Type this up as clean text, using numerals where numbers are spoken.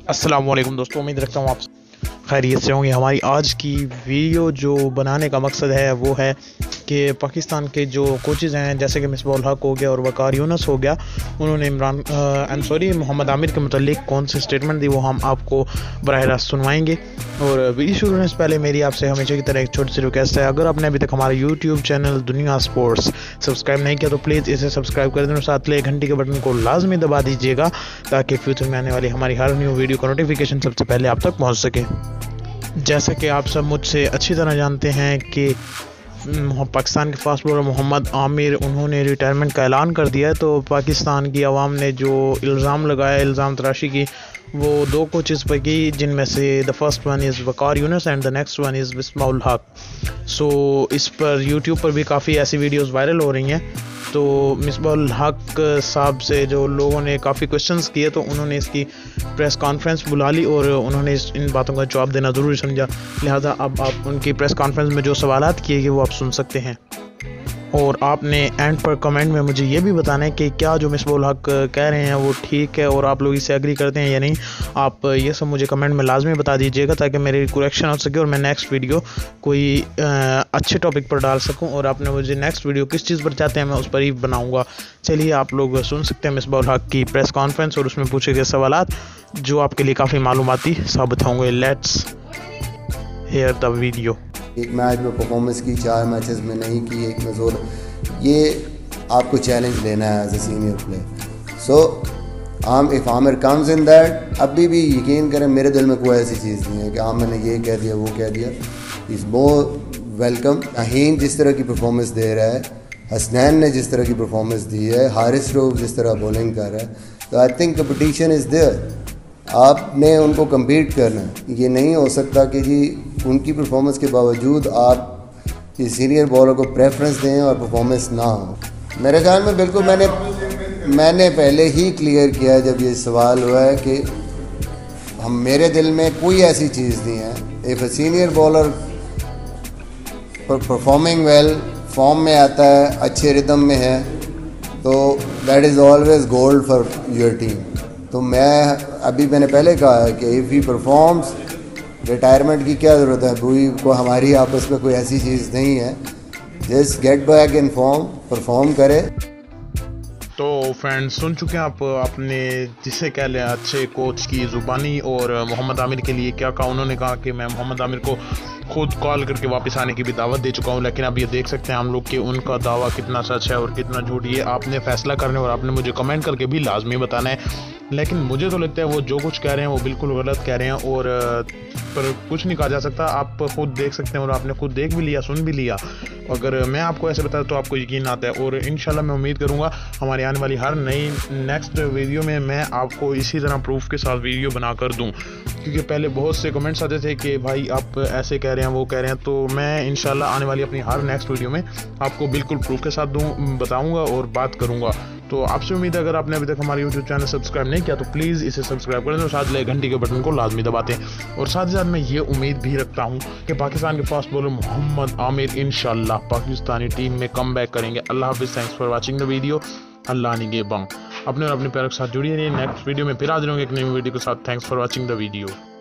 अस्सलाम वालेकुम दोस्तों, उम्मीद रखता हूँ आप खैरियत से होंगे। हमारी आज की वीडियो जो बनाने का मकसद है वो है कि पाकिस्तान के जो कोचेज़ हैं, जैसे कि misbah-ul-haq हो गया और वकार यूनुस हो गया, उन्होंने मोहम्मद आमिर के मुतालिक कौन सी स्टेटमेंट दी वो हम आपको बराह रास्त सुनवाएंगे। और वीडियो शुरू करने से पहले मेरी आपसे हमेशा की तरह एक छोटी सी रिक्वेस्ट है, अगर आपने अभी तक हमारा YouTube channel Dunya Sports subscribe नहीं किया तो प्लीज़ इसे सब्सक्राइब कर दें और साथ ले घंटी के बटन को लाजमी दबा दीजिएगा ताकि फ्यूचर में आने वाली हमारी हर न्यू वीडियो का नोटिफिकेशन सबसे पहले आप तक पहुँच सके। जैसा कि आप सब मुझसे अच्छी तरह जानते हैं कि पाकिस्तान के फास्ट बॉलर मोहम्मद आमिर उन्होंने रिटायरमेंट का ऐलान कर दिया है। तो पाकिस्तान की आवाम ने जो इल्ज़ाम लगाया, इल्ज़ाम तराशी की, वो दो कोचेज़ पर की, जिनमें से the first one is Waqar Younis and the next one is misbah-ul-haq। So इस पर यूट्यूब पर भी काफ़ी ऐसी वीडियोस वायरल हो रही हैं। तो misbah-ul-haq साहब से जो लोगों ने काफ़ी क्वेश्चंस किए तो उन्होंने इसकी प्रेस कॉन्फ्रेंस बुला ली और उन्होंने इन बातों का जवाब देना ज़रूरी समझा। लिहाजा अब आप उनकी प्रेस कॉन्फ्रेंस में जो सवालात किए गए वो आप सुन सकते हैं। और आपने एंड पर कमेंट में मुझे ये भी बताना है कि क्या जो misbah-ul-haq कह रहे हैं वो ठीक है और आप लोग इससे एग्री करते हैं या नहीं। आप ये सब मुझे कमेंट में लाजमी बता दीजिएगा ताकि मेरी करेक्शन हो सके और मैं नेक्स्ट वीडियो कोई अच्छे टॉपिक पर डाल सकूं। और आपने मुझे नेक्स्ट वीडियो किस चीज़ पर चाहते हैं मैं उस पर ही बनाऊँगा। चलिए आप लोग सुन सकते हैं misbah-ul-haq की प्रेस कॉन्फ्रेंस और उसमें पूछे गए सवालात जो आपके लिए काफ़ी मालूमाती साबित होंगे। Let's hear the video. एक मैच में परफॉर्मेंस की, 4 मैचेस में नहीं की, एक में जोर, ये आपको चैलेंज लेना है as a senior player. So if Aamir comes in that, अभी भी यकीन करें मेरे दिल में कोई ऐसी चीज़ नहीं है कि आमिर ने ये कह दिया वो कह दिया। Is more welcome. अहीम जिस तरह की परफॉर्मेंस दे रहा है, हसनैन ने जिस तरह की परफॉर्मेंस दी है, हारिस रोफ जिस तरह बॉलिंग कर रहा है, तो I think competition is there. आपने उनको कम्पीट करना है। ये नहीं हो सकता कि जी उनकी परफॉर्मेंस के बावजूद आप किसी सीनियर बॉलर को प्रेफरेंस दें और परफॉर्मेंस ना हो। मेरे ख्याल में बिल्कुल मैंने पहले ही क्लियर किया है जब ये सवाल हुआ है कि मेरे दिल में कोई ऐसी चीज़ नहीं है। If a senior bowler performing well, form में आता है, अच्छे रिदम में है, तो that is always gold for your team. तो मैंने पहले कहा है कि इफ़ ही परफॉर्म्स, रिटायरमेंट की क्या ज़रूरत है, को हमारी आपस में कोई ऐसी चीज़ नहीं है। Just get back in form, perform करे। तो फ्रेंड्स सुन चुके हैं आप, आपने जिसे कह लें अच्छे कोच की ज़ुबानी। और मोहम्मद आमिर के लिए क्या कहा, उन्होंने कहा कि मैं मोहम्मद आमिर को खुद कॉल करके वापस आने की भी दावत दे चुका हूं। लेकिन अब ये देख सकते हैं हम लोग कि उनका दावा कितना सच है और कितना झूठ, ये आपने फैसला करने और आपने मुझे कमेंट करके भी लाजमी बताना है। लेकिन मुझे तो लगता है वो जो कुछ कह रहे हैं वो बिल्कुल गलत कह रहे हैं और पर कुछ नहीं कहा जा सकता। आप खुद देख सकते हैं और आपने खुद देख भी लिया, सुन भी लिया। अगर मैं आपको ऐसे बताऊं तो आपको यकीन आता है। और इंशाल्लाह मैं उम्मीद करूंगा हमारी आने वाली हर नई नेक्स्ट वीडियो में मैं आपको इसी तरह प्रूफ के साथ वीडियो बना कर दूँ, क्योंकि पहले बहुत से कमेंट्स आते थे कि भाई आप ऐसे कह रहे हैं वो कह रहे हैं। तो मैं इंशाल्लाह आने वाली अपनी हर नेक्स्ट वीडियो में आपको बिल्कुल प्रूफ के साथ बताऊंगा और बात करूंगा। तो आपसे उम्मीद है अगर आपने अभी तक हमारे यूट्यूब चैनल सब्सक्राइब नहीं किया तो प्लीज़ इसे सब्सक्राइब कर दें और साथ ले घंटी के बटन को लाजमी दबाते हैं। और साथ ही साथ मैं ये उम्मीद भी रखता हूँ कि पाकिस्तान के फास्ट बॉलर मोहम्मद आमिर इंशाल्लाह पाकिस्तानी टीम में कम बैक करेंगे। अल्लाह हाफिज़, thanks for watching the video. Allah निगे बंग। अपने और अपने प्यार के साथ जुड़िए रहिए। नेक्स्ट वीडियो में फिर हाजिर होंगे एक नई वीडियो के साथ। Thanks for watching the video.